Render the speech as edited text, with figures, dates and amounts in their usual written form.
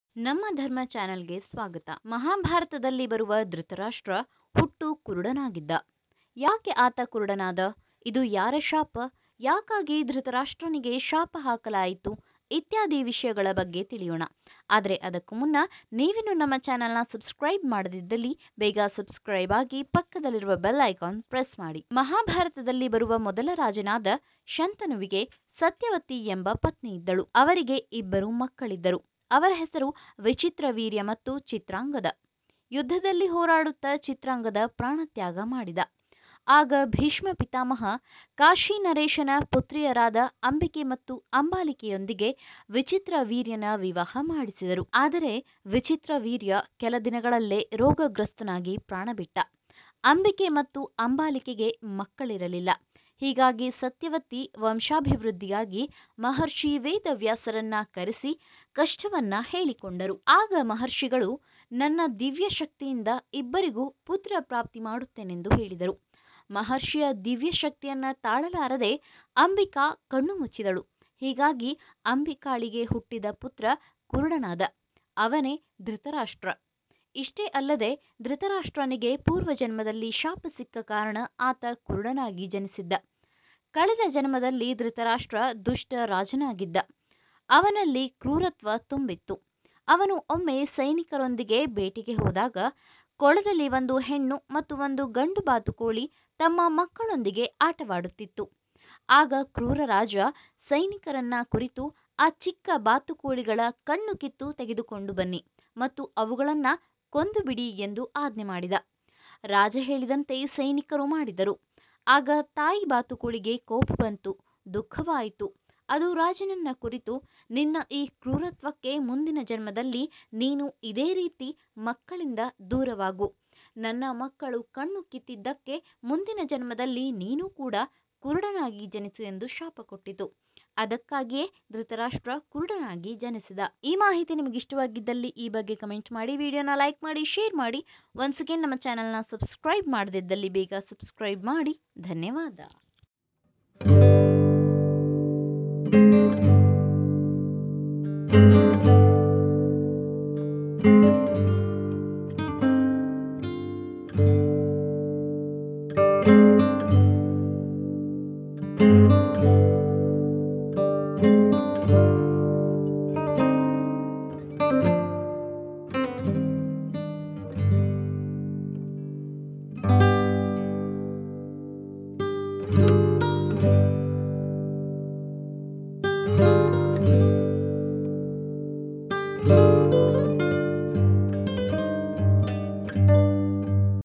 ನಮ್ಮ ಧರ್ಮ ಚಾನೆಲ್ಗೆ ಸ್ವಾಗತ. ಮಹಾಭಾರತದಲ್ಲಿ ಬರುವ ಧೃತರಾಷ್ಟ್ರ ಹುಟ್ಟು ಕುರುಡನಾಗಿದ್ದ. ಯಾಕೆ ಆತ ಕುರುಡನಾದ? ಇದು ಯಾರ ಶಾಪ? ಯಾಕಾಗಿ ಧೃತರಾಷ್ಟ್ರನಿಗೆ ಶಾಪ ಹಾಕಲಾಯಿತು? ಇತ್ಯಾದಿ ವಿಷಯಗಳ ಬಗ್ಗೆ ತಿಳಿಯೋಣ. ಆದರೆ ಅದಕ್ಕೂ ಮುನ್ನ ನೀವಿನ್ನು ನಮ್ಮ ಚಾನೆಲ್ನ ಸಬ್ಸ್ಕ್ರೈಬ್ ಮಾಡದಿದ್ದಲ್ಲಿ ಬೇಗ ಸಬ್ಸ್ಕ್ರೈಬ್ ಆಗಿ ಪಕ್ಕದಲ್ಲಿರುವ ಬೆಲ್ ಐಕಾನ್ ಪ್ರೆಸ್ ಮಾಡಿ. ಮಹಾಭಾರತದಲ್ಲಿ ಬರುವ ಮೊದಲ ರಾಜನಾದ ಶಂತನುವಿಗೆ ಸತ್ಯವತಿ ಎಂಬ ಪತ್ನಿ ಇದ್ದಳು. ಅವರಿಗೆ ಇಬ್ಬರು ಮಕ್ಕಳಿದ್ದರು. ಅವರ ಹೆಸರು ವಿಚಿತ್ರವೀರ್ಯ ಮತ್ತು ಚಿತ್ರಾಂಗದ. ಯುದ್ಧದಲ್ಲಿ ಹೋರಾಡುತ್ತಾ ಚಿತ್ರಾಂಗದ ಪ್ರಾಣತ್ಯಾಗ ಮಾಡಿದ. ಆಗ ಭೀಷ್ಮ ಪಿತಾಮಹ ಕಾಶಿ ನರೇಶನ ಪುತ್ರಿಯರಾದ ಅಂಬಿಕೆ ಮತ್ತು ಅಂಬಾಲಿಕೆಯೊಂದಿಗೆ ವಿಚಿತ್ರವೀರ್ಯನ ವಿವಾಹ ಮಾಡಿಸಿದರು. ಆದರೆ ವಿಚಿತ್ರವೀರ್ಯ ಕೆಲ ದಿನಗಳಲ್ಲೇ ರೋಗಗ್ರಸ್ತನಾಗಿ ಪ್ರಾಣಬಿಟ್ಟ. ಅಂಬಿಕೆ ಮತ್ತು ಅಂಬಾಲಿಕೆಗೆ ಮಕ್ಕಳಿರಲಿಲ್ಲ. ಹೀಗಾಗಿ ಸತ್ಯವತಿ ವಂಶಾಭಿವೃದ್ಧಿಯಾಗಿ ಮಹರ್ಷಿ ವೇದವ್ಯಾಸರನ್ನ ಕರೆಸಿ ಕಷ್ಟವನ್ನ ಹೇಳಿಕೊಂಡರು. ಆಗ ಮಹರ್ಷಿಗಳು, ನನ್ನ ದಿವ್ಯ ಶಕ್ತಿಯಿಂದ ಇಬ್ಬರಿಗೂ ಪುತ್ರ ಪ್ರಾಪ್ತಿ ಮಾಡುತ್ತೇನೆಂದು ಹೇಳಿದರು. ಮಹರ್ಷಿಯ ದಿವ್ಯ ಶಕ್ತಿಯನ್ನ ತಾಳಲಾರದೆ ಅಂಬಿಕಾ ಕಣ್ಣು ಮುಚ್ಚಿದಳು. ಹೀಗಾಗಿ ಅಂಬಿಕಾಳಿಗೆ ಹುಟ್ಟಿದ ಪುತ್ರ ಕುರುಡನಾದ. ಅವನೇ ಧೃತರಾಷ್ಟ್ರ. ಇಷ್ಟೇ ಅಲ್ಲದೆ ಧೃತರಾಷ್ಟ್ರನಿಗೆ ಪೂರ್ವಜನ್ಮದಲ್ಲಿ ಶಾಪ ಸಿಕ್ಕ ಕಾರಣ ಆತ ಕುರುಡನಾಗಿ ಜನಿಸಿದ್ದ. ಕಳೆದ ಜನ್ಮದಲ್ಲಿ ಧೃತರಾಷ್ಟ್ರ ದುಷ್ಟ ರಾಜನಾಗಿದ್ದ. ಅವನಲ್ಲಿ ಕ್ರೂರತ್ವ ತುಂಬಿತ್ತು. ಅವನು ಒಮ್ಮೆ ಸೈನಿಕರೊಂದಿಗೆ ಬೇಟೆಗೆ ಹೋದಾಗ ಕೊಳದಲ್ಲಿ ಒಂದು ಹೆಣ್ಣು ಮತ್ತು ಒಂದು ಗಂಡು ಬಾತುಕೋಳಿ ತಮ್ಮ ಮಕ್ಕಳೊಂದಿಗೆ ಆಟವಾಡುತ್ತಿತ್ತು. ಆಗ ಕ್ರೂರ ರಾಜ ಸೈನಿಕರನ್ನ ಕುರಿತು, ಆ ಚಿಕ್ಕ ಬಾತುಕೋಳಿಗಳ ಕಣ್ಣು ಕಿತ್ತು ತೆಗೆದುಕೊಂಡು ಬನ್ನಿ ಮತ್ತು ಅವುಗಳನ್ನ ಕೊಂದು ಬಿಡಿ ಎಂದು ಆಜ್ಞೆ ಮಾಡಿದ. ರಾಜ ಹೇಳಿದಂತೆ ಸೈನಿಕರು ಮಾಡಿದರು. ಆಗ ತಾಯಿ ಬಾತುಕೋಳಿಗೆ ಕೋಪ ಬಂತು, ದುಃಖವಾಯಿತು. ಅದು ರಾಜನನ್ನ ಕುರಿತು, ನಿನ್ನ ಈ ಕ್ರೂರತ್ವಕ್ಕೆ ಮುಂದಿನ ಜನ್ಮದಲ್ಲಿ ನೀನು ಇದೇ ರೀತಿ ಮಕ್ಕಳಿಂದ ದೂರವಾಗು. ನನ್ನ ಮಕ್ಕಳು ಕಣ್ಣು ಕಿತ್ತಿದ್ದಕ್ಕೆ ಮುಂದಿನ ಜನ್ಮದಲ್ಲಿ ನೀನು ಕೂಡ ಕುರುಡನಾಗಿ ಜನಿಸು ಎಂದು ಶಾಪ ಕೊಟ್ಟಿತು. ಅದಕ್ಕಾಗಿಯೇ ಧೃತರಾಷ್ಟ್ರ ಕುರುಡನಾಗಿ ಜನಿಸಿದ. ಈ ಮಾಹಿತಿ ನಿಮಗೆ ಇಷ್ಟವಾಗಿದ್ದಲ್ಲಿ ಈ ಬಗ್ಗೆ ಕಮೆಂಟ್ ಮಾಡಿ, ವಿಡಿಯೋನ ಲೈಕ್ ಮಾಡಿ, ಶೇರ್ ಮಾಡಿ. ಒನ್ಸ್ ಅಗೇನ್ ನಮ್ಮ ಚಾನೆಲ್ನ ಸಬ್ಸ್ಕ್ರೈಬ್ ಮಾಡದಿದ್ದಲ್ಲಿ ಬೇಗ ಸಬ್ಸ್ಕ್ರೈಬ್ ಮಾಡಿ. ಧನ್ಯವಾದ.